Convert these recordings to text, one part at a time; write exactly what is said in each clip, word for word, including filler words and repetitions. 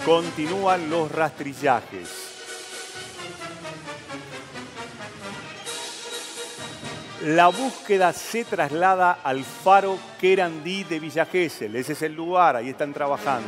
Continúan los rastrillajes. La búsqueda se traslada al faro Querandí de Villa Gesell. Ese es el lugar, ahí están trabajando.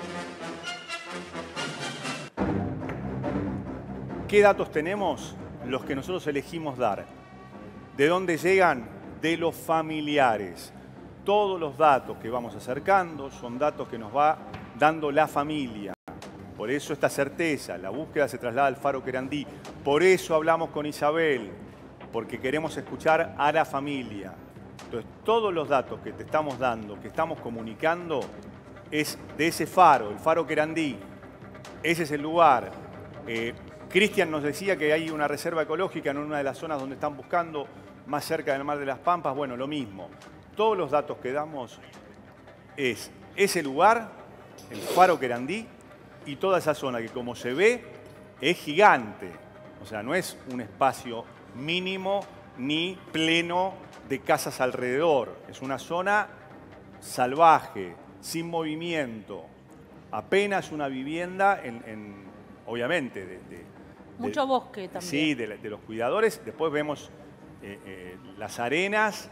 ¿Qué datos tenemos? Los que nosotros elegimos dar. ¿De dónde llegan? De los familiares. Todos los datos que vamos acercando son datos que nos va dando la familia. Por eso esta certeza, la búsqueda se traslada al faro Querandí. Por eso hablamos con Isabel, porque queremos escuchar a la familia. Entonces, todos los datos que te estamos dando, que estamos comunicando, es de ese faro, el faro Querandí. Ese es el lugar. Eh, Cristian nos decía que hay una reserva ecológica en una de las zonas donde están buscando, más cerca del Mar de las Pampas. Bueno, lo mismo. Todos los datos que damos es ese lugar, el faro Querandí, y toda esa zona que, como se ve, es gigante. O sea, no es un espacio mínimo ni pleno de casas alrededor. Es una zona salvaje, sin movimiento. Apenas una vivienda, en, en, obviamente, de, de, mucho de, bosque también. Sí, de, de los cuidadores. Después vemos eh, eh, las arenas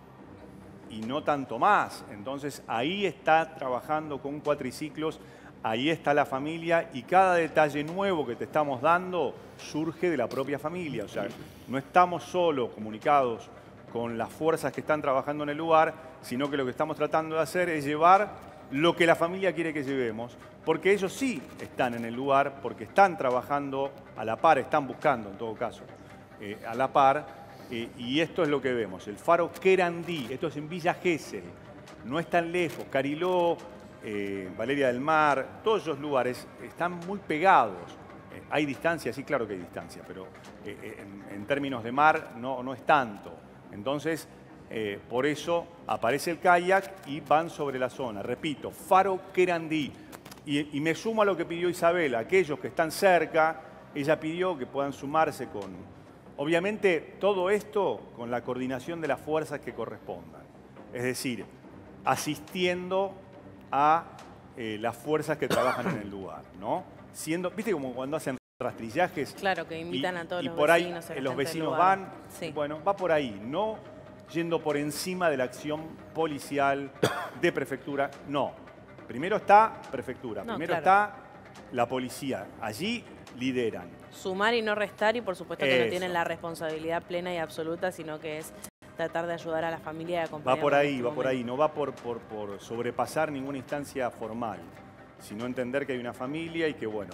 y no tanto más. Entonces, ahí está trabajando con cuatriciclos, ahí está la familia, y cada detalle nuevo que te estamos dando surge de la propia familia. O sea, no estamos solo comunicados con las fuerzas que están trabajando en el lugar, sino que lo que estamos tratando de hacer es llevar lo que la familia quiere que llevemos, porque ellos sí están en el lugar, porque están trabajando a la par, están buscando en todo caso eh, a la par. Eh, y esto es lo que vemos, el faro Querandí. Esto es en Villa Gesell, no es tan lejos. Cariló, eh, Valeria del Mar, todos esos lugares están muy pegados. Eh, hay distancia, sí, claro que hay distancia, pero eh, en, en términos de mar no, no es tanto. Entonces, eh, por eso aparece el kayak y van sobre la zona. Repito, faro Querandí. Y, y me sumo a lo que pidió Isabel, aquellos que están cerca. Ella pidió que puedan sumarse con... Obviamente, todo esto con la coordinación de las fuerzas que correspondan. Es decir, asistiendo a eh, las fuerzas que trabajan en el lugar, ¿no? Siendo, ¿viste como cuando hacen rastrillajes? Claro, que invitan y, a todos y los por ahí vecinos. eh, los vecinos van, sí. Bueno, va por ahí, no yendo por encima de la acción policial de prefectura, no. Primero está prefectura, No, primero claro. está la policía. Allí lideran. Sumar y no restar, y por supuesto que Eso. no tienen la responsabilidad plena y absoluta, sino que es tratar de ayudar a la familia y acompañar. Va por ahí, va por ahí. No va por, por, por sobrepasar ninguna instancia formal, sino entender que hay una familia y que, bueno,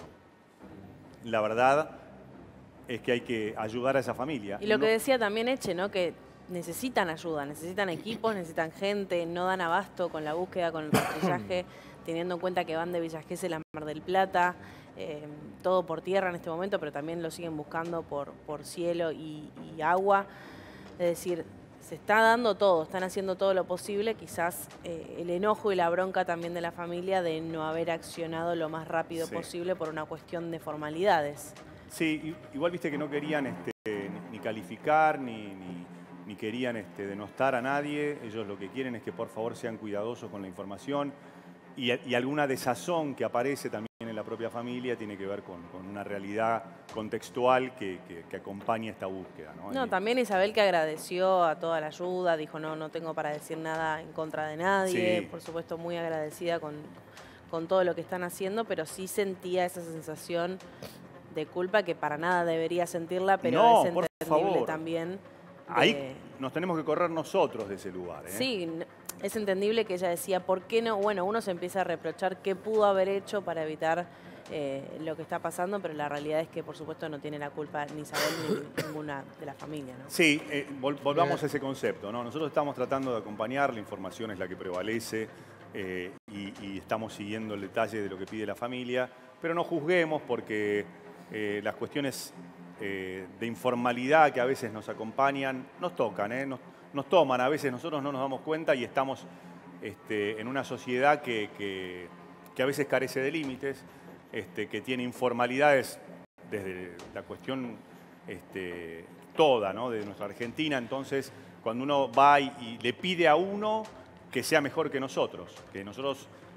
la verdad es que hay que ayudar a esa familia. Y lo no... que decía también Eche, ¿no? Que necesitan ayuda, necesitan equipos, necesitan gente, no dan abasto con la búsqueda, con el rastrillaje, teniendo en cuenta que van de Villa Gesell a Mar del Plata. Eh, todo por tierra en este momento, pero también lo siguen buscando por, por cielo y, y agua. Es decir, se está dando todo, están haciendo todo lo posible. Quizás eh, el enojo y la bronca también de la familia de no haber accionado lo más rápido sí. posible por una cuestión de formalidades. Sí, igual viste que no querían este, ni calificar, ni, ni, ni querían este, denostar a nadie. Ellos lo que quieren es que por favor sean cuidadosos con la información. Y, y alguna desazón que aparece también en la propia familia tiene que ver con, con una realidad contextual que, que, que acompaña esta búsqueda, ¿no? No, y... también Isabel, que agradeció a toda la ayuda, dijo no, no tengo para decir nada en contra de nadie, sí. Por supuesto muy agradecida con, con todo lo que están haciendo, pero sí sentía esa sensación de culpa que para nada debería sentirla, pero no, es entendible por favor. también. De... Ahí nos tenemos que correr nosotros de ese lugar, ¿eh? Sí, es entendible que ella decía, ¿por qué no? Bueno, uno se empieza a reprochar qué pudo haber hecho para evitar eh, lo que está pasando, pero la realidad es que, por supuesto, no tiene la culpa ni Isabel ni ninguna de la familia, ¿no? Sí, eh, vol volvamos a ese concepto, ¿no? Nosotros estamos tratando de acompañar, la información es la que prevalece eh, y, y estamos siguiendo el detalle de lo que pide la familia, pero no juzguemos porque eh, las cuestiones eh, de informalidad que a veces nos acompañan nos tocan, ¿eh? Nos, nos toman, a veces nosotros no nos damos cuenta y estamos este, en una sociedad que, que, que a veces carece de límites, este, que tiene informalidades desde la cuestión este, toda, ¿no? De nuestra Argentina. Entonces, cuando uno va y, y le pide a uno que sea mejor que nosotros, que nosotros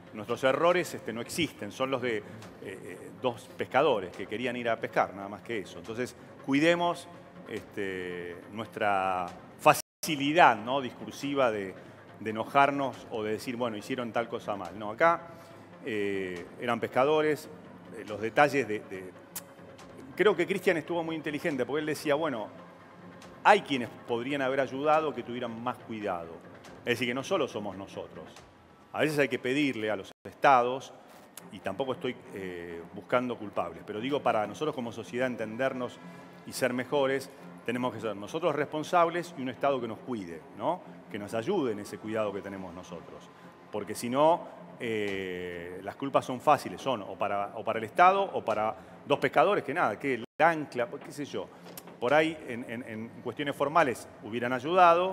nuestros errores este, no existen, son los de eh, dos pescadores que querían ir a pescar, nada más que eso. Entonces, cuidemos este, nuestra facilidad, ¿no?, discursiva de, de enojarnos o de decir, bueno, hicieron tal cosa mal. No, acá eh, eran pescadores, eh, los detalles de... de... Creo que Cristian estuvo muy inteligente porque él decía, bueno, hay quienes podrían haber ayudado que tuvieran más cuidado. Es decir, que no solo somos nosotros. A veces hay que pedirle a los estados, y tampoco estoy eh, buscando culpables, pero digo, para nosotros como sociedad entendernos y ser mejores, tenemos que ser nosotros responsables y un estado que nos cuide, ¿no? Que nos ayude en ese cuidado que tenemos nosotros. Porque si no, eh, las culpas son fáciles, son o para, o para el Estado o para dos pescadores que nada, que el ancla, qué sé yo. Por ahí, en, en, en cuestiones formales, hubieran ayudado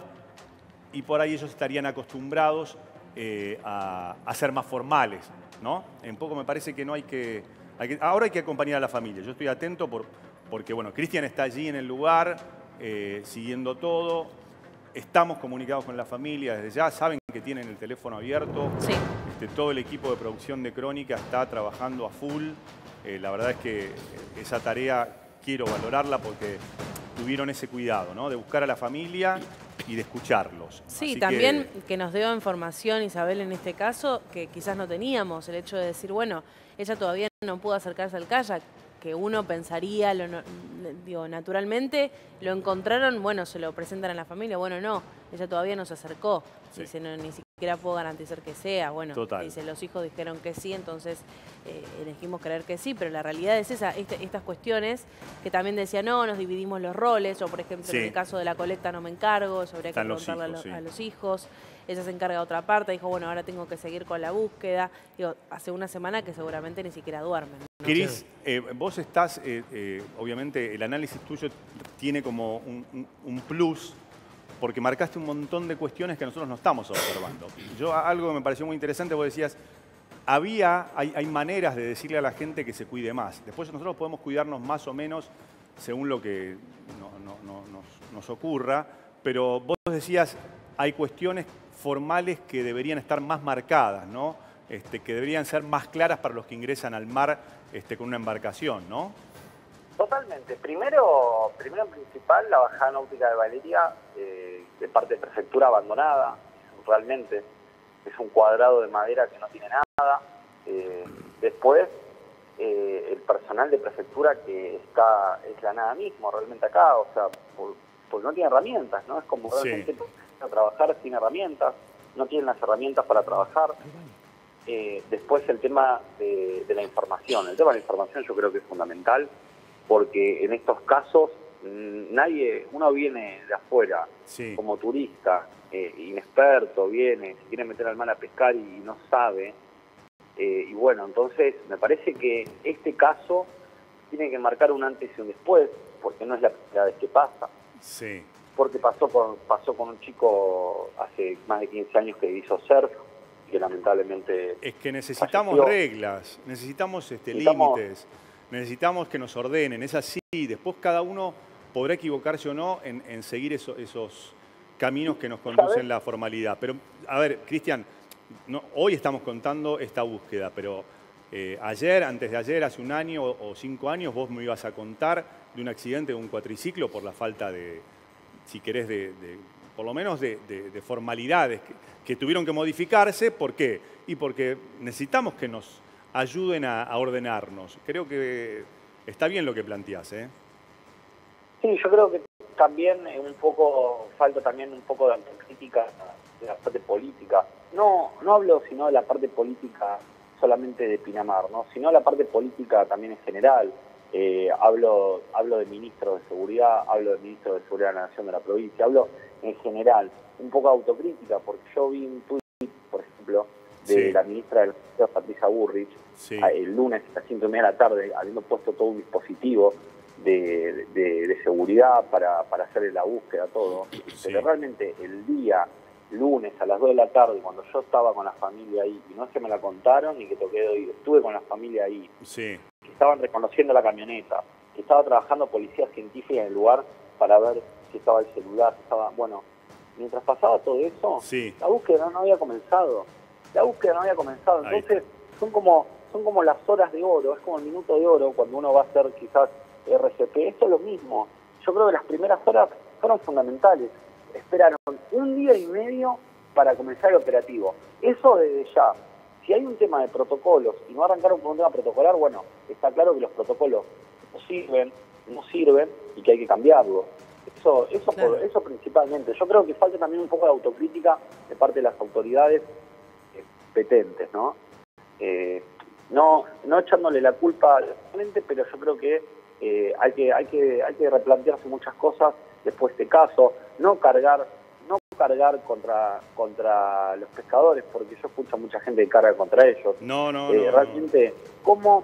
y por ahí ellos estarían acostumbrados eh, a, a ser más formales, ¿no? Un poco me parece que no hay que, hay que... Ahora hay que acompañar a la familia. Yo estoy atento por, porque, bueno, Cristian está allí en el lugar, eh, siguiendo todo. Estamos comunicados con la familia desde ya. Saben que tienen el teléfono abierto. Sí. Este, todo el equipo de producción de Crónica está trabajando a full. Eh, la verdad es que esa tarea quiero valorarla porque tuvieron ese cuidado, ¿no? De buscar a la familia y de escucharlos. Sí, Así también que... que nos dio información Isabel en este caso que quizás no teníamos, el hecho de decir, bueno, ella todavía no pudo acercarse al kayak, que uno pensaría, lo, no, digo, naturalmente, lo encontraron, bueno, se lo presentan a la familia, bueno, no, ella todavía no se acercó, Sí. dice, no, ni siquiera puedo garantizar que sea, bueno, Total. dice, los hijos dijeron que sí, entonces eh, elegimos creer que sí, pero la realidad es esa, este, estas cuestiones que también decía, no, nos dividimos los roles, o por ejemplo, Sí. en el caso de la colecta no me encargo, eso habría que Están los preguntarle hijos, a, sí. lo- a los hijos, ella se encarga de otra parte, dijo, bueno, ahora tengo que seguir con la búsqueda, digo, hace una semana que seguramente ni siquiera duermen. ¿no? Cris, eh, vos estás, eh, eh, obviamente el análisis tuyo tiene como un, un, un plus porque marcaste un montón de cuestiones que nosotros no estamos observando. Yo algo que me pareció muy interesante, vos decías, había, hay, hay maneras de decirle a la gente que se cuide más. Después nosotros podemos cuidarnos más o menos según lo que no, no, no, nos, nos ocurra, pero vos decías, hay cuestiones formales que deberían estar más marcadas, ¿no? Este, que deberían ser más claras para los que ingresan al mar este, con una embarcación, ¿no? Totalmente. Primero, primero en principal, la bajada náutica de Valeria, eh, de parte de prefectura abandonada, realmente es un cuadrado de madera que no tiene nada. Eh, después, eh, el personal de prefectura que está, es la nada mismo realmente acá, o sea, por, porque no tiene herramientas, ¿no? Es como Sí. realmente a trabajar sin herramientas, no tienen las herramientas para trabajar. Eh, después el tema de, de la información. El tema de la información yo creo que es fundamental porque en estos casos mmm, nadie, uno viene de afuera Sí. como turista, eh, inexperto, viene, se quiere meter al mar a pescar y no sabe. Eh, y bueno, entonces me parece que este caso tiene que marcar un antes y un después, porque no es la primera vez que pasa. Sí. Porque pasó con, pasó con un chico hace más de quince años que hizo surf, que lamentablemente... Es que necesitamos falleció. reglas, necesitamos este, Necesitamos- límites, necesitamos que nos ordenen, es así. Después cada uno podrá equivocarse o no en, en seguir eso- esos caminos que nos conducen ¿Sabes? la formalidad. Pero, a ver, Cristian, no, hoy estamos contando esta búsqueda, pero eh, ayer, antes de ayer, hace un año o, o cinco años, vos me ibas a contar de un accidente de un cuatriciclo por la falta de, si querés, de, de- por lo menos de, de- de formalidades que, que tuvieron que modificarse. ¿Por qué? Y porque necesitamos que nos ayuden a, a ordenarnos. Creo que está bien lo que planteás, ¿eh? Sí, yo creo que también eh, un poco, falta también un poco de autocrítica de la parte política. No, no hablo sino de la parte política solamente de Pinamar, ¿no? Sino de la parte política también en general. Eh, hablo, hablo de ministros de seguridad, hablo de ministros de seguridad de la Nación, de la provincia, hablo en general, un poco de autocrítica, porque yo vi un tuit, por ejemplo, de Sí. la ministra de la Justicia, Patricia Bullrich, Sí. el lunes a las cinco y media de la tarde, habiendo puesto todo un dispositivo de, de, de seguridad para, para hacer la búsqueda, todo. Sí. Pero realmente el día lunes a las dos de la tarde, cuando yo estaba con la familia ahí, y no es que me la contaron ni que toqué de oído, estuve con la familia ahí, Sí. que estaban reconociendo la camioneta, que estaba trabajando policía científica en el lugar para ver si estaba el celular, si estaba... Bueno, mientras pasaba todo eso, Sí. la búsqueda no había comenzado. la búsqueda no había comenzado. Entonces son como, son como las horas de oro, es como el minuto de oro cuando uno va a hacer quizás R C P. Esto es lo mismo. Yo creo que las primeras horas fueron fundamentales. Esperaron un día y medio para comenzar el operativo. Eso desde ya. Si hay un tema de protocolos y no arrancaron por un tema protocolar, bueno, está claro que los protocolos no sirven, no sirven y que hay que cambiarlos. Eso, eso, claro. por, eso principalmente. Yo creo que falta también un poco de autocrítica de parte de las autoridades eh, petentes, ¿no? Eh, no, no echándole la culpa al presidente, pero yo creo que eh, hay que, hay que, hay que replantearse muchas cosas después de este caso, no cargar, no cargar contra, contra los pescadores, porque yo escucho a mucha gente que carga contra ellos. No, no, eh, no. Realmente, ¿cómo,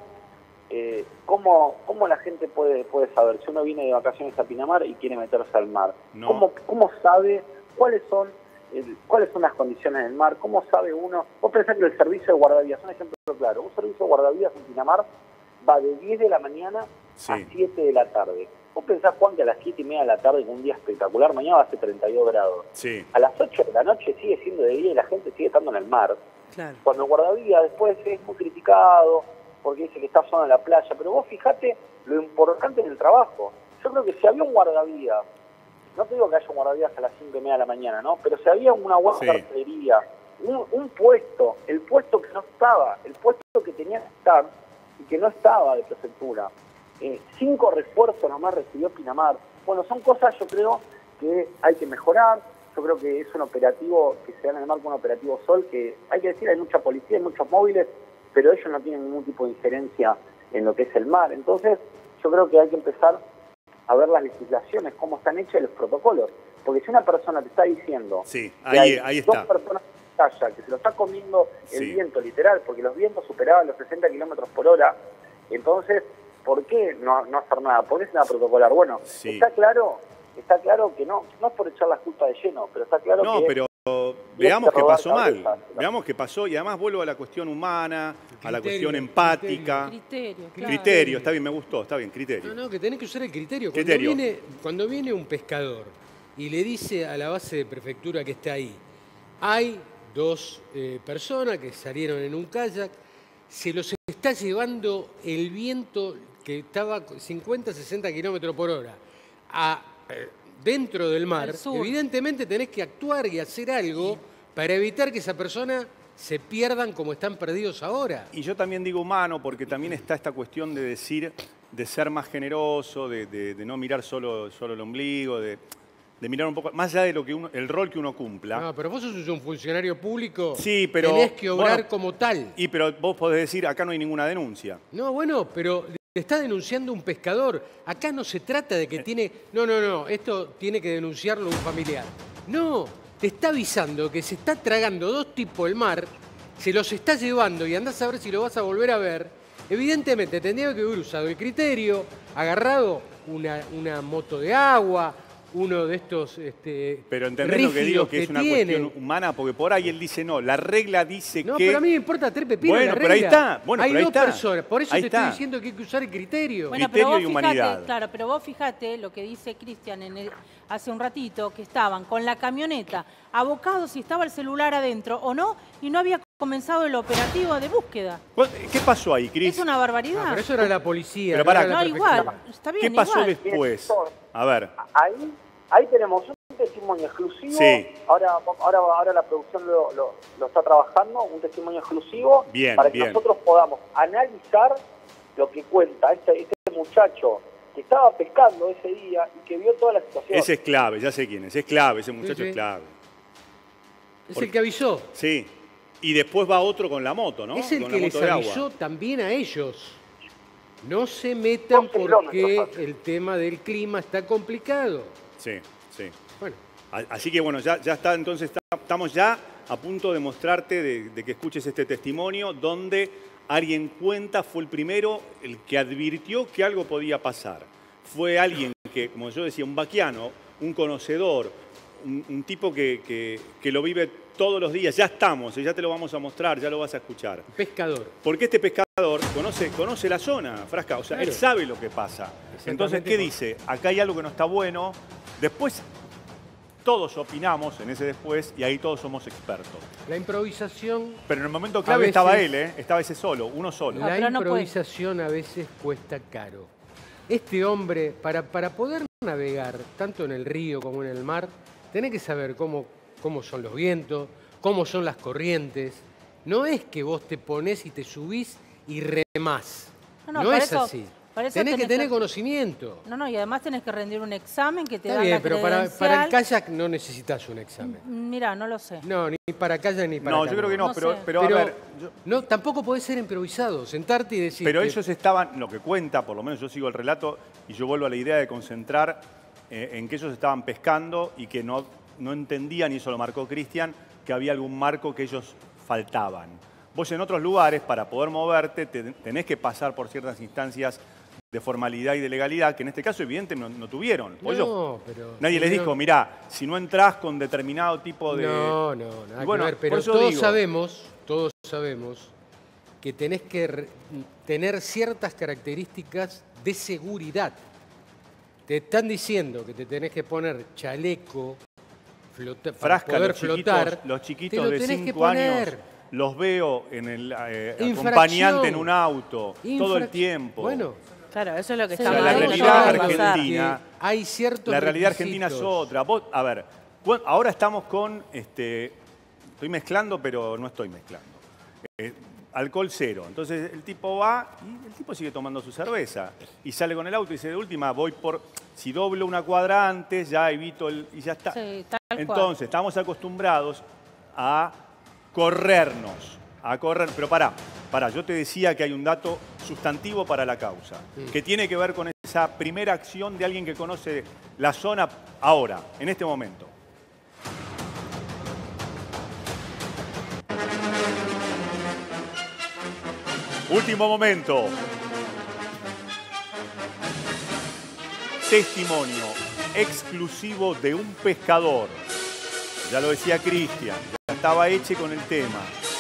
eh, cómo, cómo la gente puede, puede saber si uno viene de vacaciones a Pinamar y quiere meterse al mar? No. ¿Cómo, cómo sabe cuáles son el, cuáles son las condiciones del mar? ¿Cómo sabe uno? Vos pensás que el servicio de guardavías, un ejemplo claro, un servicio de guardavías en Pinamar va de diez de la mañana sí. a siete de la tarde. Vos pensás, Juan, que a las siete y media de la tarde, con un día espectacular, mañana va a ser treinta y dos grados. Sí. A las ocho de la noche sigue siendo de día y la gente sigue estando en el mar. Claro. Cuando el guardavías después es muy criticado porque dice que está solo en la playa, pero vos fijate lo importante en el trabajo. Yo creo que si había un guardavías, no te digo que haya un guardavías a las cinco y media de la mañana, ¿no? Pero si había una buena sí. cartelería, un, un puesto, el puesto que no estaba, el puesto que tenía que estar y que no estaba de prefectura. Eh, cinco refuerzos nomás recibió Pinamar. Bueno, son cosas yo creo que hay que mejorar. Yo creo que es un operativo que se da en el marco de un operativo Sol, que hay que decir, hay mucha policía, hay muchos móviles, pero ellos no tienen ningún tipo de injerencia en lo que es el mar. Entonces, yo creo que hay que empezar a ver las legislaciones, cómo están hechas y los protocolos. Porque si una persona te está diciendo sí, ahí, que hay ahí está. dos personas en playa, que se lo está comiendo el sí. viento literal, porque los vientos superaban los sesenta kilómetros por hora, entonces, ¿por qué no, no hacer nada? ¿Por qué es nada protocolar? Bueno, sí. está claro está claro que no, no es por echar la culpa de lleno, pero está claro no, que... No, pero veamos que pasó mal, veamos que pasó, y además vuelvo a la cuestión humana, criterio, a la cuestión empática. Criterio, claro. Criterio, está bien, me gustó, está bien, criterio. No, no, que tenés que usar el criterio. Cuando, criterio. Viene, cuando viene un pescador y le dice a la base de prefectura que está ahí, hay dos eh, personas que salieron en un kayak, se los está llevando el viento que estaba cincuenta, sesenta kilómetros por hora a, eh, dentro del mar, evidentemente tenés que actuar y hacer algo para evitar que esa persona se pierdan como están perdidos ahora. Y yo también digo humano porque también está esta cuestión de decir, de ser más generoso, de, de, de no mirar solo, solo el ombligo, de... de mirar un poco, más allá de lo que uno, el rol que uno cumpla. No, pero vos sos un funcionario público, sí, pero, tenés que obrar bueno, como tal. Y pero vos podés decir, acá no hay ninguna denuncia. No, bueno, pero está denunciando un pescador. Acá no se trata de que eh. tiene... No, no, no, esto tiene que denunciarlo un familiar. No, te está avisando que se está tragando dos tipos el mar, se los está llevando y andás a ver si lo vas a volver a ver. Evidentemente tendría que haber usado el criterio, agarrado una, una moto de agua, uno de estos este, pero entendés lo que digo, que, que es una tiene. cuestión humana, porque por ahí él dice no, la regla dice no, que... No, pero a mí me importa tres pepinos bueno, la regla. Pero ahí está. Bueno, hay pero ahí dos está. personas, por eso ahí te está. estoy diciendo que hay que usar el criterio. Bueno, criterio pero vos y fijate, humanidad. Claro, pero vos fijate lo que dice Cristian en el, hace un ratito, que estaban con la camioneta abocados si estaba el celular adentro o no, y no había comenzado el operativo de búsqueda. ¿Qué pasó ahí, Cris? Es una barbaridad. No, pero eso era la policía. Pero para, no, no igual, está bien. ¿Qué pasó igual. después? A ver. Ahí, ahí tenemos un testimonio exclusivo. Sí. Ahora, ahora, ahora la producción lo, lo, lo está trabajando, un testimonio exclusivo bien, para que bien. nosotros podamos analizar lo que cuenta este, este muchacho que estaba pescando ese día y que vio toda la situación. Ese es clave, ya sé quién es. Es clave, ese muchacho sí, sí. es clave. Es Porque, el que avisó. Sí. Y después va otro con la moto, ¿no? Es el con que les avisó agua. también a ellos. No se metan porque el tema del clima está complicado. Sí, sí. Bueno. Así que bueno, ya, ya está, entonces está, estamos ya a punto de mostrarte, de, de que escuches este testimonio, donde alguien cuenta, fue el primero, el que advirtió que algo podía pasar. Fue alguien que, como yo decía, un vaquiano, un conocedor, un, un tipo que, que, que lo vive todos los días. Ya estamos, ya te lo vamos a mostrar, ya lo vas a escuchar. Pescador. Porque este pescador conoce, conoce la zona, Frasca, o sea, claro. Él sabe lo que pasa. Entonces, ¿qué dice? Acá hay algo que no está bueno. Después, todos opinamos en ese después y ahí todos somos expertos. La improvisación... Pero en el momento clave veces, estaba él, ¿eh? Estaba ese solo, uno solo. La no, no improvisación a veces cuesta caro. Este hombre, para, para poder navegar tanto en el río como en el mar, tenés que saber cómo, cómo son los vientos, cómo son las corrientes. No es que vos te ponés y te subís y remás. No, no, no es eso, así. Tenés, tenés que tener que... conocimiento. No, no, y además tenés que rendir un examen que te Está da bien, la pero para, para el kayak no necesitas un examen. Mira, no lo sé. No, ni para kayak ni para No, canoa. yo creo que no, no pero, sé. pero, pero a ver... Yo... No, tampoco podés ser improvisado, sentarte y decir... Pero que... ellos estaban, lo que cuenta, por lo menos yo sigo el relato, y yo vuelvo a la idea de concentrar eh, en que ellos estaban pescando y que no, no entendían, y eso lo marcó Cristian, que había algún marco que ellos faltaban. Vos en otros lugares, para poder moverte, te, tenés que pasar por ciertas instancias de formalidad y de legalidad, que en este caso, evidentemente, no, no tuvieron. No, ellos, pero... nadie les dijo, mirá, si no entrás con determinado tipo de... No, no, nada bueno, que ver, pero todos digo, sabemos, todos sabemos que tenés que re- tener ciertas características de seguridad. Te están diciendo que te tenés que poner chaleco, flota, para Frasca, poder los chiquitos, flotar. los te chiquitos lo de tenés que cinco poner. años, los veo en el eh, Infracción. acompañante en un auto, Infrac- todo el tiempo. Bueno, Claro, eso es lo que Sí, está O sea, mal. la y no realidad puede pasar. argentina- hay ciertos La realidad argentina es requisitos. otra. Vos, a ver, cu- ahora estamos con, este, estoy mezclando, pero no estoy mezclando. Eh, alcohol cero. Entonces el tipo va y el tipo sigue tomando su cerveza. Y sale con el auto y dice, de última, voy por, si doblo una cuadra antes, ya evito el, y ya está. Sí, tal cual. Entonces, estamos acostumbrados a corrernos, a correr, pero pará, pará, yo te decía que hay un dato sustantivo para la causa, que tiene que ver con esa primera acción de alguien que conoce la zona ahora, en este momento. Último momento. Testimonio exclusivo de un pescador. Ya lo decía Cristian, ya estaba hecho con el tema.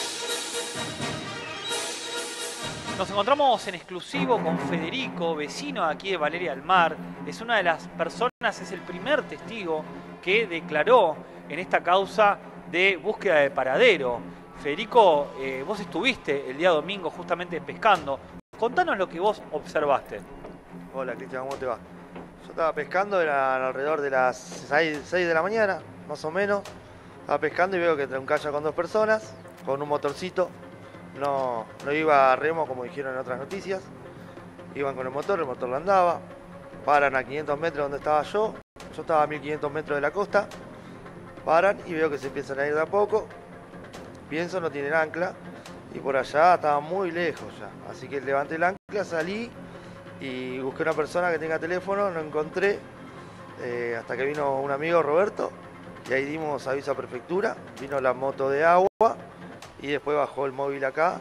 Nos encontramos en exclusivo con Federico, vecino de aquí de Valeria del Mar. Es una de las personas, es el primer testigo que declaró en esta causa de búsqueda de paradero. Federico, eh, vos estuviste el día domingo justamente pescando. Contanos lo que vos observaste. Hola Cristian, ¿cómo te va? Yo estaba pescando, eran alrededor de las seis de la mañana, más o menos. Estaba pescando y veo que trae un kayak con dos personas, con un motorcito. No, no iba a remo como dijeron en otras noticias. Iban con el motor, el motor lo andaba. Paran a quinientos metros donde estaba yo. Yo estaba a mil quinientos metros de la costa. Paran y veo que se empiezan a ir de a poco. Pienso, no tienen ancla. Y por allá estaba muy lejos ya. Así que levanté el ancla, salí y busqué una persona que tenga teléfono. No encontré. Eh, hasta que vino un amigo, Roberto. Y ahí dimos aviso a prefectura. Vino la moto de agua. Y después bajó el móvil acá,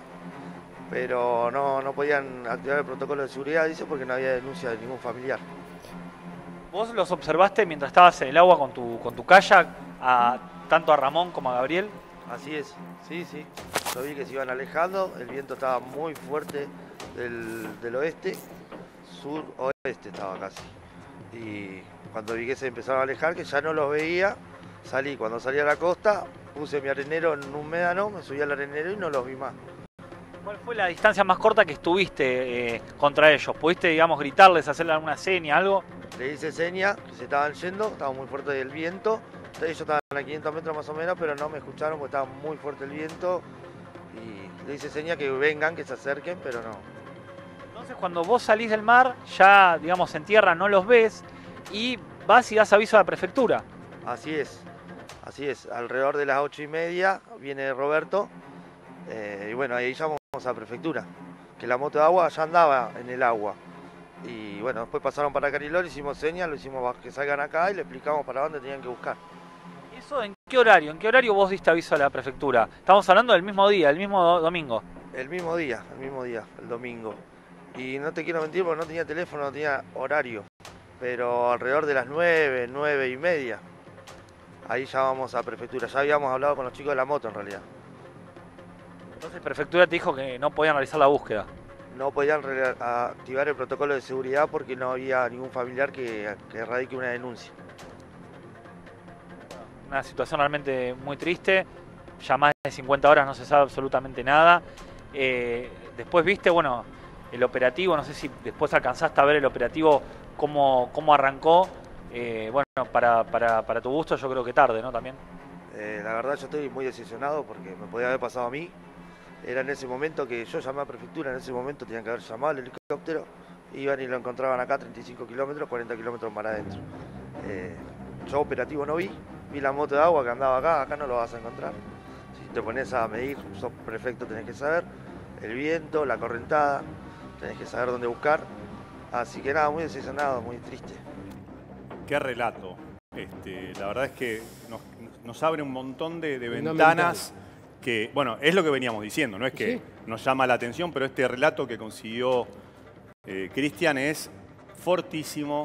pero no, no podían activar el protocolo de seguridad, dice, porque no había denuncia de ningún familiar. ¿Vos los observaste mientras estabas en el agua con tu, con tu kayak, a, tanto a Ramón como a Gabriel? Así es, sí, sí. Yo vi que se iban alejando, el viento estaba muy fuerte del, del oeste, sur-oeste estaba casi. Y cuando vi que se empezaron a alejar, que ya no los veía, salí. Cuando salí a la costa, puse mi arenero en un médano, me subí al arenero y no los vi más. ¿Cuál fue la distancia más corta que estuviste eh, contra ellos? ¿Pudiste, digamos, gritarles, hacerle alguna seña, algo? Le hice seña, que se estaban yendo, estaba muy fuerte el viento. Ellos estaban a quinientos metros más o menos, pero no me escucharon porque estaba muy fuerte el viento. Y le hice seña que vengan, que se acerquen, pero no. Entonces, cuando vos salís del mar, ya, digamos, en tierra no los ves y vas y das aviso a la prefectura. Así es. Así es, alrededor de las ocho y media viene Roberto eh, y bueno, ahí llamamos a la prefectura, que la moto de agua ya andaba en el agua. Y bueno, después pasaron para Cariló, le hicimos señas, lo hicimos que salgan acá y le explicamos para dónde tenían que buscar. ¿Y eso en qué horario? ¿En qué horario vos diste aviso a la prefectura? Estamos hablando del mismo día, el mismo do- domingo. El mismo día, el mismo día, el domingo. Y no te quiero mentir porque no tenía teléfono, no tenía horario, pero alrededor de las nueve, nueve y media. Ahí ya vamos a prefectura, ya habíamos hablado con los chicos de la moto en realidad. Entonces, prefectura te dijo que no podían realizar la búsqueda. No podían re- a- activar el protocolo de seguridad porque no había ningún familiar que, que radique una denuncia. una situación realmente muy triste. Ya más de cincuenta horas no se sabe absolutamente nada. Eh, después viste, bueno, el operativo, no sé si después alcanzaste a ver el operativo, cómo, cómo arrancó. Eh, bueno, para, para, para tu gusto yo creo que tarde, ¿no? También. Eh, la verdad yo estoy muy decepcionado porque me podía haber pasado a mí. Era en ese momento que yo llamé a prefectura, en ese momento tenían que haber llamado al helicóptero, iban y lo encontraban acá, treinta y cinco kilómetros, cuarenta kilómetros más adentro. Eh, yo operativo no vi, vi la moto de agua que andaba acá, acá no lo vas a encontrar. Si te pones a medir, sos prefecto, tenés que saber el viento, la correntada, tenés que saber dónde buscar. Así que nada, muy decepcionado, muy triste. Qué relato. Este, la verdad es que nos, nos abre un montón de, de ventanas que, bueno, es lo que veníamos diciendo, no es que sí. nos llama la atención, pero este relato que consiguió eh, Cristian es fortísimo,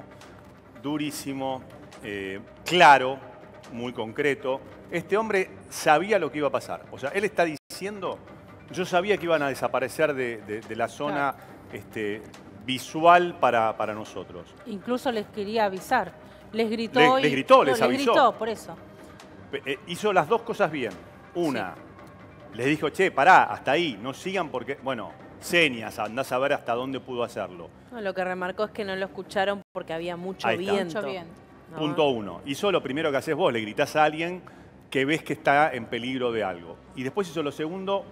durísimo, eh, claro, muy concreto. Este hombre sabía lo que iba a pasar. O sea, él está diciendo, yo sabía que iban a desaparecer de, de, de la zona claro. este, visual para, para nosotros. Incluso les quería avisar. Les gritó. Les, y... les gritó, no, les avisó. Les gritó, por eso. Eh, hizo las dos cosas bien. Una, sí. les dijo, che, pará, hasta ahí, no sigan porque, bueno, señas, andás a ver hasta dónde pudo hacerlo. No, lo que remarcó es que no lo escucharon porque había mucho ahí viento. Mucho viento. No. Punto uno. Hizo lo primero que haces vos, le gritás a alguien que ves que está en peligro de algo. Y después hizo lo segundo,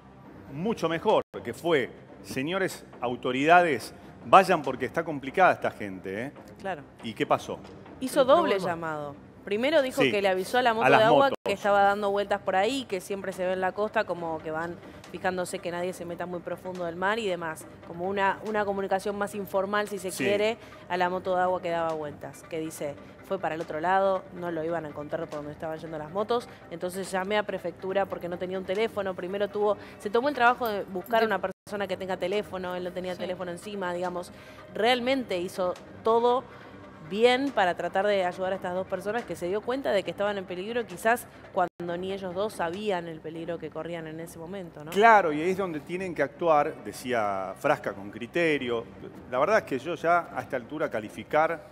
mucho mejor, que fue, señores autoridades, vayan porque está complicada esta gente, ¿eh? Claro. ¿Y qué pasó? Hizo doble llamado. Primero dijo sí, que le avisó a la moto a de agua motos. que estaba dando vueltas por ahí, que siempre se ve en la costa, como que van fijándose que nadie se meta muy profundo del mar y demás. Como una, una comunicación más informal, si se sí. quiere, a la moto de agua que daba vueltas. Que dice, fue para el otro lado, no lo iban a encontrar por donde estaban yendo las motos. Entonces llamé a prefectura porque no tenía un teléfono. Primero tuvo, se tomó el trabajo de buscar a una persona que tenga teléfono, él no tenía sí. teléfono encima, digamos. Realmente hizo todo bien para tratar de ayudar a estas dos personas que se dio cuenta de que estaban en peligro, quizás cuando ni ellos dos sabían el peligro que corrían en ese momento, ¿no? Claro, y ahí es donde tienen que actuar, decía Frasca, con criterio. La verdad es que yo ya a esta altura calificar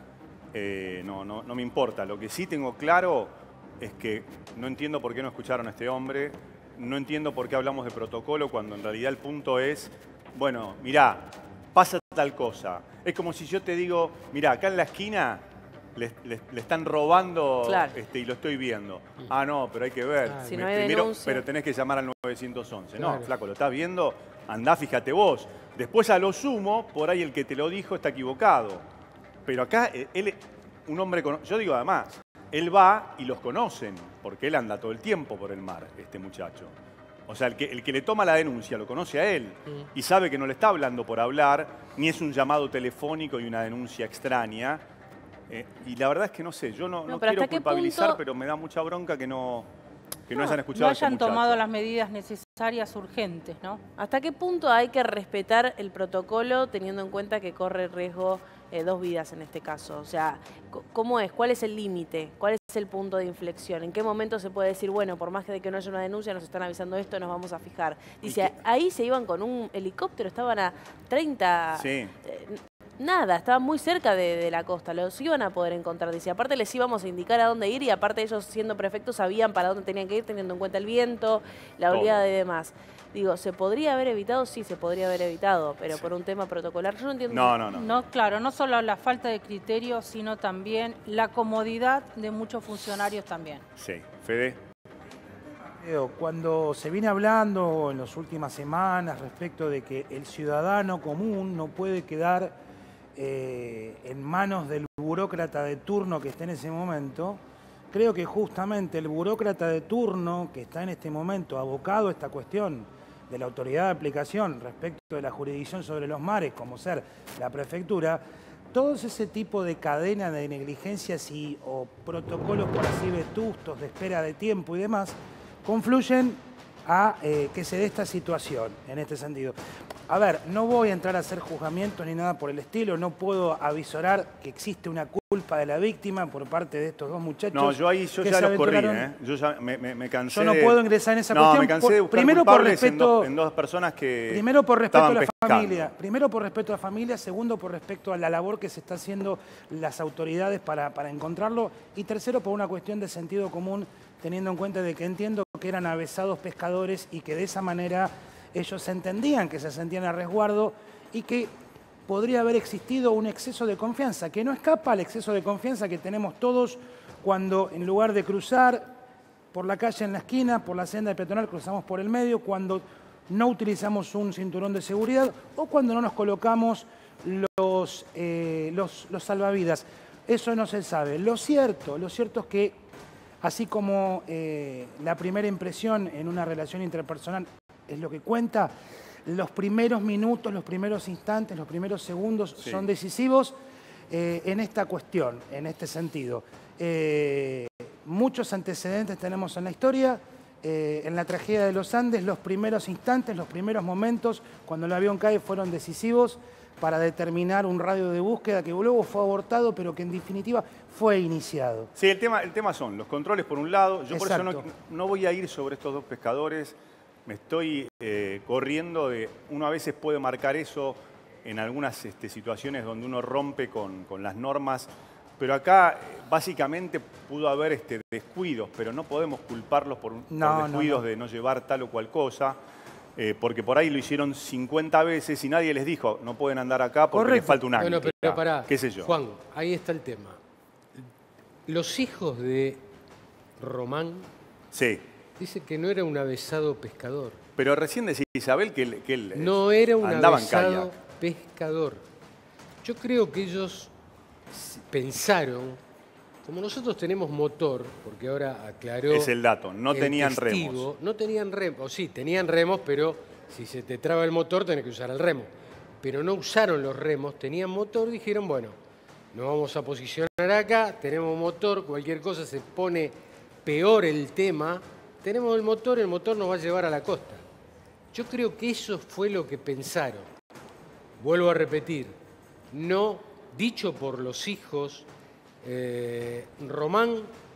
eh, no, no, no me importa. Lo que sí tengo claro es que no entiendo por qué no escucharon a este hombre, no entiendo por qué hablamos de protocolo cuando en realidad el punto es, bueno, mirá, pasa tal cosa. Es como si yo te digo, mira, acá en la esquina le, le, le están robando claro. este, y lo estoy viendo. Ah, no, pero hay que ver. Claro. Si no hay Primero, denuncia. pero tenés que llamar al nueve once. Claro. No, flaco, lo estás viendo, andá, fíjate vos. Después a lo sumo, por ahí el que te lo dijo está equivocado. Pero acá, él, un hombre, yo digo además, él va y los conocen, porque él anda todo el tiempo por el mar, este muchacho. O sea, el que, el que le toma la denuncia lo conoce a él sí. y sabe que no le está hablando por hablar, ni es un llamado telefónico y una denuncia extraña. Eh, y la verdad es que no sé, yo no, no, no quiero culpabilizar, punto... pero me da mucha bronca que no, que no, no hayan escuchado no a este hayan muchacho. tomado las medidas necesarias urgentes, ¿no? ¿Hasta qué punto hay que respetar el protocolo teniendo en cuenta que corre riesgo eh, dos vidas en este caso? O sea, ¿cómo es? ¿Cuál es el límite? ¿Cuál es el punto de inflexión? ¿En qué momento se puede decir, bueno, por más que, que no haya una denuncia, nos están avisando esto, nos vamos a fijar? Dice, ahí se iban con un helicóptero, estaban a treinta... Sí. Eh, nada, estaban muy cerca de, de la costa, los iban a poder encontrar. Dice, aparte les íbamos a indicar a dónde ir y aparte ellos siendo prefectos sabían para dónde tenían que ir teniendo en cuenta el viento, la oleada y demás. Digo, ¿se podría haber evitado? Sí, se podría haber evitado, pero sí. por un tema protocolar. Yo no entiendo. No, no, no. No, claro, no solo la falta de criterio, sino también la comodidad de muchos funcionarios también. Sí. Fede. Cuando se viene hablando en las últimas semanas respecto de que el ciudadano común no puede quedar eh, en manos del burócrata de turno que está en ese momento, creo que justamente el burócrata de turno que está en este momento abocado a esta cuestión de la autoridad de aplicación respecto de la jurisdicción sobre los mares, como ser la prefectura, todos ese tipo de cadena de negligencias y o protocolos por así vetustos de espera de tiempo y demás, confluyen a eh, que se dé esta situación en este sentido. A ver, no voy a entrar a hacer juzgamientos ni nada por el estilo, no puedo avisorar que existe una culpa de la víctima por parte de estos dos muchachos. No, yo ahí yo ya los corrí, ¿eh? Yo ya me, me, me cansé. Yo no de... puedo ingresar en esa no, cuestión. No, me cansé de buscar primero por culpables respeto, en, do, en dos personas que Primero por respeto a la pescando. familia. Primero por respeto a la familia, segundo por respeto a la labor que se está haciendo las autoridades para, para encontrarlo. Y tercero por una cuestión de sentido común, teniendo en cuenta de que entiendo que eran avesados pescadores y que de esa manera ellos entendían que se sentían a resguardo y que podría haber existido un exceso de confianza, que no escapa al exceso de confianza que tenemos todos cuando en lugar de cruzar por la calle en la esquina, por la senda peatonal, cruzamos por el medio, cuando no utilizamos un cinturón de seguridad o cuando no nos colocamos los, eh, los, los salvavidas. Eso no se sabe. Lo cierto, lo cierto es que así como eh, la primera impresión en una relación interpersonal es lo que cuenta, los primeros minutos, los primeros instantes, los primeros segundos sí. son decisivos eh, en esta cuestión, en este sentido. Eh, muchos antecedentes tenemos en la historia, eh, en la tragedia de los Andes, los primeros instantes, los primeros momentos, cuando el avión cae, fueron decisivos para determinar un radio de búsqueda que luego fue abortado, pero que en definitiva fue iniciado. Sí, el tema, el tema son los controles por un lado. Yo Exacto. por eso no, no voy a ir sobre estos dos pescadores. Me estoy eh, corriendo de... Uno a veces puede marcar eso en algunas este, situaciones donde uno rompe con, con las normas, pero acá básicamente pudo haber este, descuidos, pero no podemos culparlos por, no, por descuidos no, no. de no llevar tal o cual cosa, eh, porque por ahí lo hicieron cincuenta veces y nadie les dijo, no pueden andar acá porque Correcto. les falta un año. Bueno, pero pará, qué sé yo. Juan, ahí está el tema. Los hijos de Román... Sí. Dice que no era un avesado pescador. Pero recién decía Isabel que él, que él no era un andaba avesado en kayak. pescador. Yo creo que ellos pensaron, como nosotros tenemos motor, porque ahora aclaró... Es el dato, no el tenían testigo, remos. No tenían remos, o sí, tenían remos, pero si se te traba el motor tenés que usar el remo. Pero no usaron los remos, tenían motor, dijeron, bueno, nos vamos a posicionar acá, tenemos motor, cualquier cosa se pone peor el tema... Tenemos el motor, el motor nos va a llevar a la costa. Yo creo que eso fue lo que pensaron. Vuelvo a repetir, no dicho por los hijos, eh, Román,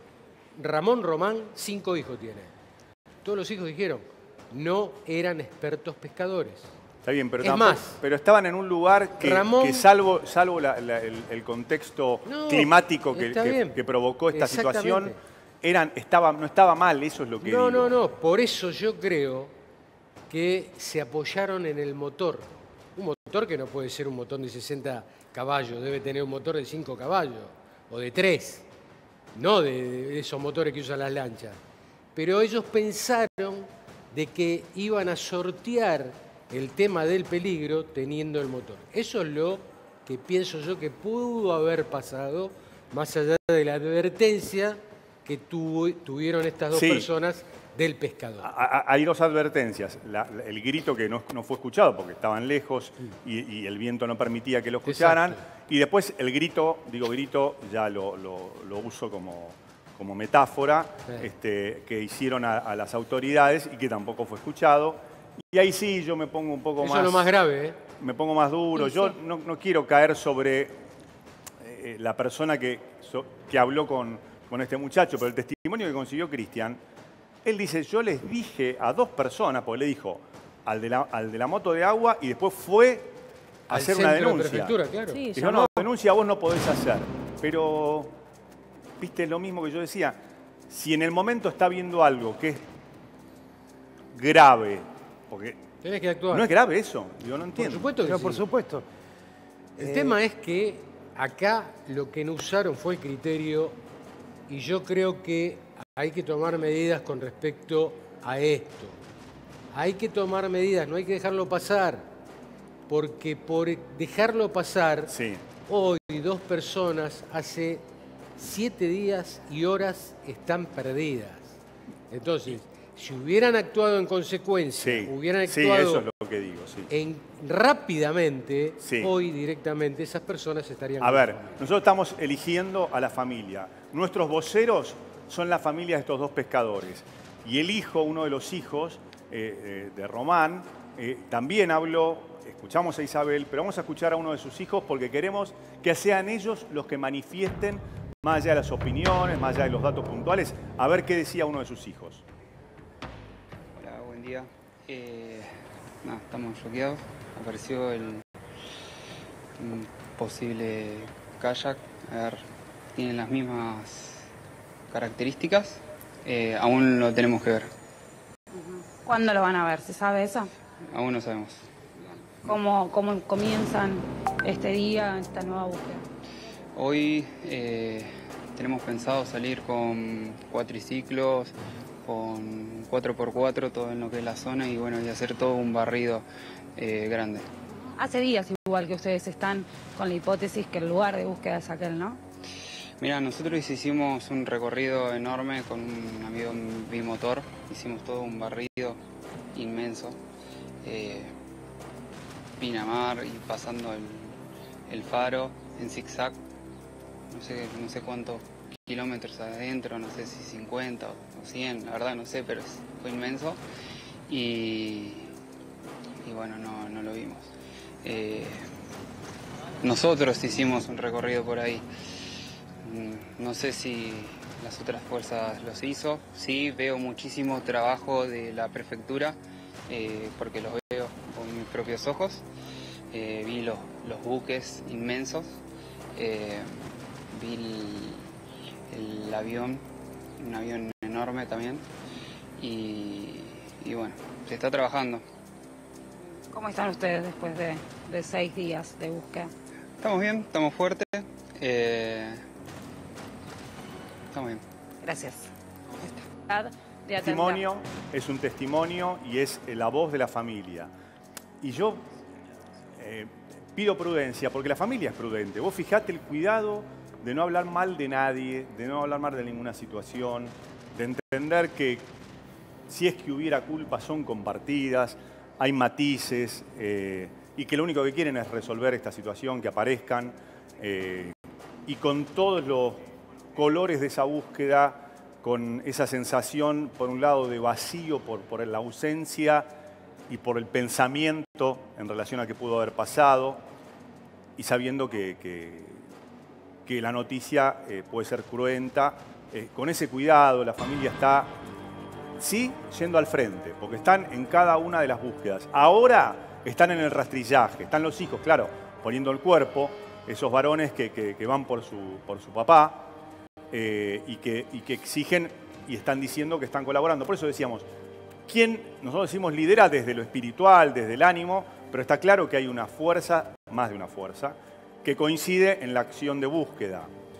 Ramón Román, cinco hijos tiene. Todos los hijos dijeron, no eran expertos pescadores. Está bien, pero, es tampoco, más, pero estaban en un lugar que, Ramón, que salvo, salvo la, la, el, el contexto no, climático que, que, que provocó esta situación, eran, estaba, no estaba mal, eso es lo que No, digo. no, no, por eso yo creo que se apoyaron en el motor. Un motor que no puede ser un motor de sesenta caballos, debe tener un motor de cinco caballos o de tres, no de, de esos motores que usan las lanchas. Pero ellos pensaron de que iban a sortear el tema del peligro teniendo el motor. Eso es lo que pienso yo que pudo haber pasado, más allá de la advertencia que tuvo, tuvieron estas dos sí. personas del pescador. Hay dos advertencias. La, el grito que no, no fue escuchado porque estaban lejos y, y el viento no permitía que lo escucharan. Exacto. Y después el grito, digo grito, ya lo, lo, lo uso como, como metáfora, sí. este, que hicieron a, a las autoridades y que tampoco fue escuchado. Y ahí sí yo me pongo un poco Eso más... Eso es lo más grave, ¿eh? Me pongo más duro. Sí, yo sí. No, no quiero caer sobre eh, la persona que, so, que habló con... con este muchacho, pero el testimonio que consiguió Cristian, él dice, yo les dije a dos personas, porque le dijo al de la, al de la moto de agua y después fue a al hacer una denuncia. De prefectura, claro. Sí, dijo, no, denuncia vos no podés hacer. Pero, viste, lo mismo que yo decía, si en el momento está viendo algo que es grave, porque tenés que actuar. No es grave eso, yo no entiendo. Por supuesto que pero sí. por supuesto. El eh... tema es que acá lo que no usaron fue el criterio. Y yo creo que hay que tomar medidas con respecto a esto. Hay que tomar medidas, no hay que dejarlo pasar. Porque por dejarlo pasar, sí. hoy dos personas hace siete días y horas están perdidas. Entonces, si hubieran actuado en consecuencia, sí. hubieran actuado sí, eso es lo que digo, sí. en, rápidamente, sí. hoy directamente esas personas estarían... A ver, nosotros estamos eligiendo a la familia. Nuestros voceros son la familia de estos dos pescadores. Y el hijo, uno de los hijos eh, eh, de Román, eh, también habló escuchamos a Isabel, pero vamos a escuchar a uno de sus hijos porque queremos que sean ellos los que manifiesten, más allá de las opiniones, más allá de los datos puntuales, a ver qué decía uno de sus hijos. Hola, buen día. Eh, no, estamos choqueados. Apareció el un posible kayak. A ver, tienen las mismas características. Eh, aún lo tenemos que ver. ¿Cuándo lo van a ver? ¿Se sabe eso? Aún no sabemos. ¿Cómo, cómo comienzan este día, esta nueva búsqueda? Hoy eh, tenemos pensado salir con cuatriciclos, con cuatro por cuatro, todo en lo que es la zona, y bueno, y hacer todo un barrido eh, grande. Hace días igual que ustedes están con la hipótesis que el lugar de búsqueda es aquel, ¿no? Mira, nosotros hicimos un recorrido enorme con un amigo bimotor, hicimos todo un barrido inmenso, eh, Pinamar y pasando el, el faro en zigzag, no sé, no sé cuántos kilómetros adentro, no sé si cincuenta o cien, la verdad no sé, pero es, fue inmenso y, y bueno, no, no lo vimos. Eh, nosotros hicimos un recorrido por ahí. No sé si las otras fuerzas los hizo. Sí, veo muchísimo trabajo de la prefectura, eh, porque los veo con mis propios ojos. Eh, vi los, los buques inmensos, eh, vi el, el avión, un avión enorme también, y, y bueno, se está trabajando. ¿Cómo están ustedes después de, de seis días de búsqueda? Estamos bien, estamos fuertes. Eh, Estamos bien. Gracias. El testimonio es un testimonio y es la voz de la familia. Y yo eh, pido prudencia, porque la familia es prudente. Vos fijate el cuidado de no hablar mal de nadie, de no hablar mal de ninguna situación, de entender que si es que hubiera culpa son compartidas, hay matices, eh, y que lo único que quieren es resolver esta situación, que aparezcan, eh, y con todos los colores de esa búsqueda, con esa sensación, por un lado, de vacío por, por la ausencia y por el pensamiento en relación a qué pudo haber pasado, y sabiendo que, que, que la noticia eh, puede ser cruenta. Eh, con ese cuidado, la familia está, sí, yendo al frente, porque están en cada una de las búsquedas. Ahora están en el rastrillaje, están los hijos, claro, poniendo el cuerpo, esos varones que, que, que van por su, por su papá, Eh, y, que, y que exigen y están diciendo que están colaborando. Por eso decíamos, ¿quién? Nosotros decimos lidera desde lo espiritual, desde el ánimo, pero está claro que hay una fuerza, más de una fuerza, que coincide en la acción de búsqueda.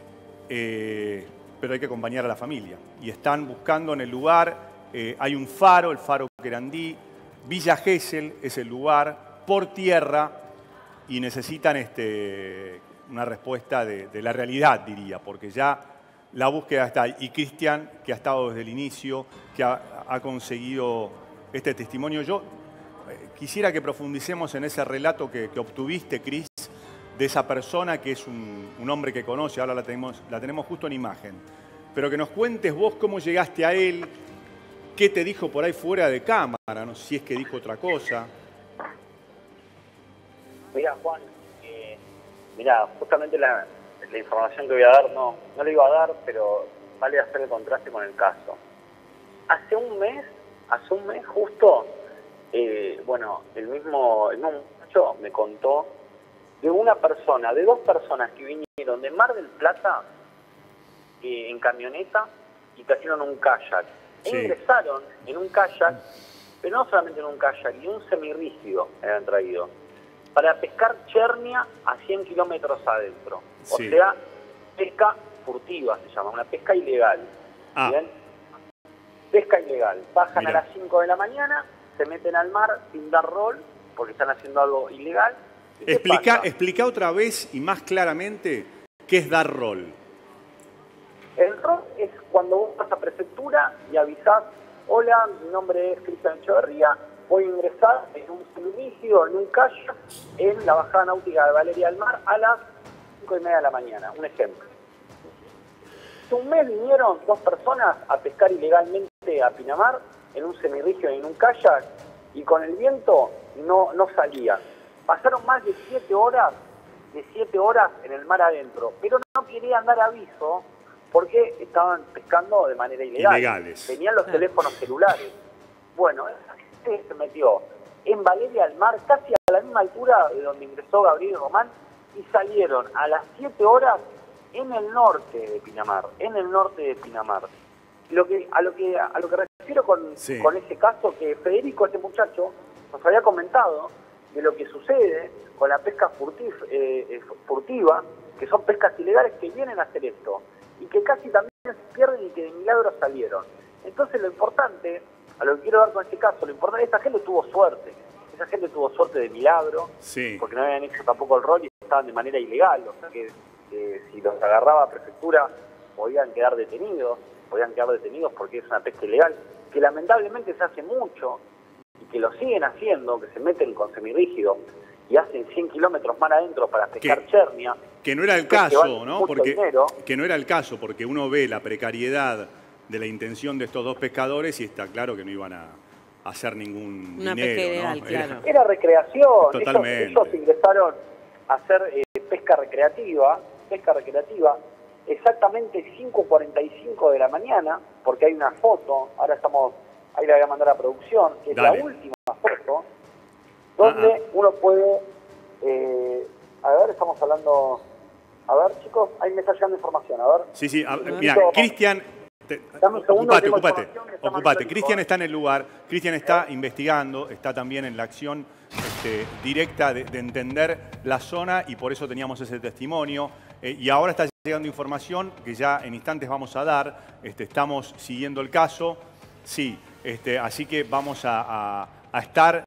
Eh, pero hay que acompañar a la familia. Y están buscando en el lugar, eh, hay un faro, el faro Querandí, Villa Gesell es el lugar, por tierra, y necesitan este, una respuesta de, de la realidad, diría, porque ya la búsqueda está ahí. Y Cristian, que ha estado desde el inicio, que ha, ha conseguido este testimonio. Yo eh, quisiera que profundicemos en ese relato que, que obtuviste, Cris, de esa persona que es un, un hombre que conoce, ahora la tenemos, la tenemos justo en imagen. Pero que nos cuentes vos cómo llegaste a él, qué te dijo por ahí fuera de cámara, no sé si es que dijo otra cosa. Mira, Juan, eh, mira, justamente la... la información que voy a dar no, no la iba a dar, pero vale hacer el contraste con el caso. Hace un mes, hace un mes justo, eh, bueno, el mismo, el mismo muchacho me contó de una persona, de dos personas que vinieron de Mar del Plata eh, en camioneta y trajeron un kayak. E Sí. ingresaron en un kayak, pero no solamente en un kayak, y un semirrígido habían traído, para pescar chernia a cien kilómetros adentro. O Sí. sea, pesca furtiva se llama, una pesca ilegal. Ah. ¿Bien? Pesca ilegal. Bajan Mirá. a las cinco de la mañana, se meten al mar sin dar rol, porque están haciendo algo ilegal. ¿Y qué Explica, pasa? explica otra vez y más claramente qué es dar rol. El rol es cuando vos vas a prefectura y avisás, hola, mi nombre es Cristian Echeverría, voy a ingresar en un semirrígido, en un kayak, en la bajada náutica de Valeria del Mar a las cinco y media de la mañana, un ejemplo. Hace un mes vinieron dos personas a pescar ilegalmente a Pinamar en un semirrígido y en un kayak, y con el viento no, no salían. Pasaron más de siete horas, de siete horas en el mar adentro, pero no querían dar aviso porque estaban pescando de manera ilegal. Ilegales. Tenían los teléfonos celulares. Bueno, esa gente se metió en Valeria al mar, casi a la misma altura de donde ingresó Gabriel Román, y salieron a las siete horas en el norte de Pinamar, en el norte de Pinamar. Lo que, a, lo que, a lo que refiero con, sí. con ese caso, que Federico, este muchacho, nos había comentado de lo que sucede con la pesca furtif, eh, furtiva, que son pescas ilegales que vienen a hacer esto, y que casi también se pierden y que de milagro salieron. Entonces lo importante, a lo que quiero dar con este caso, lo importante, esta gente tuvo suerte, esa gente tuvo suerte de milagro, sí. porque no habían hecho tampoco el rol y estaban de manera ilegal, o sea que eh, si los agarraba prefectura podían quedar detenidos, podían quedar detenidos porque es una pesca ilegal, que lamentablemente se hace mucho y que lo siguen haciendo, que se meten con semirrígido y hacen cien kilómetros más adentro para pescar ¿Qué? chernia. Que no era el caso, ¿no? Porque, que no era el caso, porque uno ve la precariedad de la intención de estos dos pescadores y está claro que no iban a hacer ningún Una dinero, pesca ilegal, ¿no? claro. Era, era recreación, Totalmente. Ellos, ellos ingresaron a hacer eh, pesca recreativa, pesca recreativa, exactamente cinco cuarenta y cinco de la mañana, porque hay una foto, ahora estamos, ahí la voy a mandar a producción, que es Dale. la última foto, donde Ah, ah. uno puede, eh, a ver, estamos hablando, a ver chicos, ahí me está llegando información, a ver. Sí, sí, a- Un mira, minuto. Cristian, te- Dame un segundo, ocupate, tengo ocupate, información que está ocupate. mandando el Cristian hijo. está en el lugar, Cristian está investigando, está también en la acción este, directa de, de entender la zona y por eso teníamos ese testimonio. Eh, y ahora está llegando información que ya en instantes vamos a dar, este, estamos siguiendo el caso, sí, este, así que vamos a, a- a estar